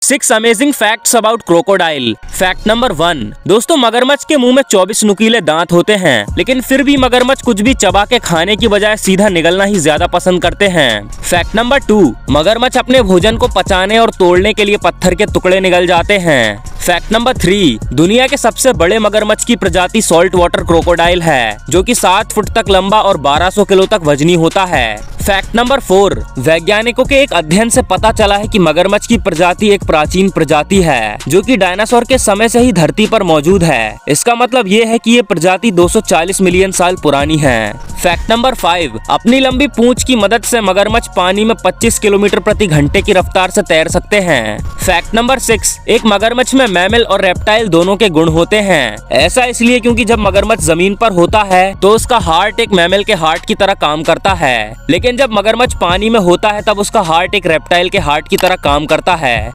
6 amazing facts about crocodile. Fact number 1, दोस्तों मगरमच्छ के मुंह में 24 नुकीले दांत होते हैं, लेकिन फिर भी मगरमच्छ कुछ भी चबा के खाने की बजाय सीधा निगलना ही ज्यादा पसंद करते हैं। फैक्ट नंबर 2, मगरमच्छ अपने भोजन को पचाने और तोड़ने के लिए पत्थर के टुकड़े निगल जाते हैं। फैक्ट नंबर 3, दुनिया के सबसे बड़े मगरमच्छ की प्रजाति सॉल्ट वाटर क्रोकोडाइल है, जो कि 7 फुट तक लंबा और 1200 किलो तक वजनी होता है। फैक्ट नंबर 4, वैज्ञानिकों के एक अध्ययन से पता चला है कि मगरमच्छ की प्रजाति एक प्राचीन प्रजाति है, जो कि डायनासोर के समय से ही धरती पर मौजूद है। इसका मतलब ये है कि ये प्रजाति 240 मिलियन साल पुरानी है। फैक्ट नंबर 5, अपनी लंबी पूंछ की मदद से मगरमच्छ पानी में 25 किलोमीटर प्रति घंटे की रफ्तार से तैर सकते हैं। फैक्ट नंबर 6, एक मगरमच्छ में मैमल और रेप्टाइल दोनों के गुण होते हैं। ऐसा इसलिए क्योंकि जब मगरमच्छ जमीन पर होता है तो उसका हार्ट एक मैमल के हार्ट की तरह काम करता है, लेकिन जब मगरमच्छ पानी में होता है तब उसका हार्ट एक रेप्टाइल के हार्ट की तरह काम करता है।